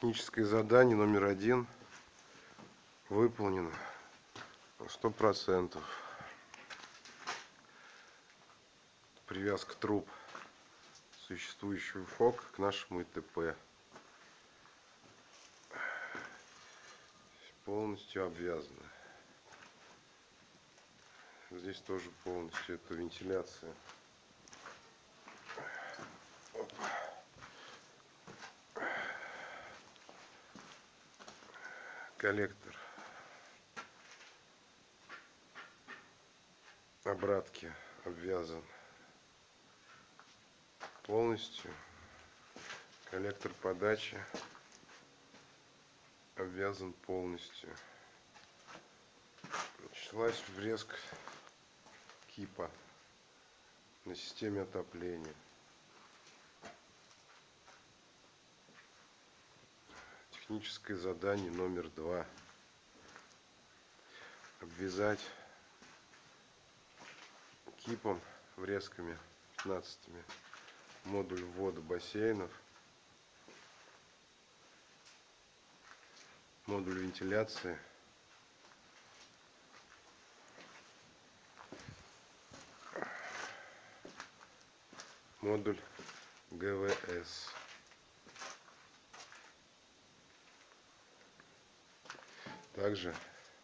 Техническое задание номер 1 выполнено 100%. Привязка труб существующего ФОК к нашему ИТП. Полностью обвязаны. Здесь тоже полностью это вентиляция. Коллектор обратки обвязан полностью. Коллектор подачи обвязан полностью. Началась врезка кипа на системе отопления. Техническое задание номер 2. Обвязать кипом, врезками 15-ми модуль ввода бассейнов, модуль вентиляции, модуль ГВС. Также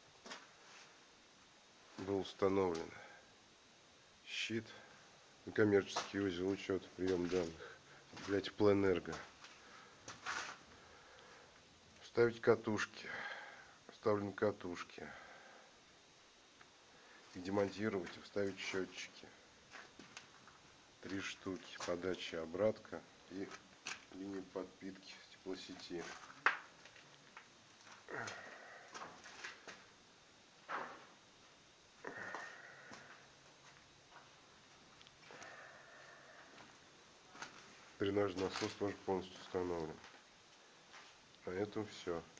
был установлен щит и коммерческий узел учета прием данных для теплоэнерго. Вставить катушки. Вставлены катушки. И демонтировать и вставить счетчики. 3 штуки. Подача, обратка и линии подпитки теплосети. Дренажный насос тоже полностью установлен. На этом все.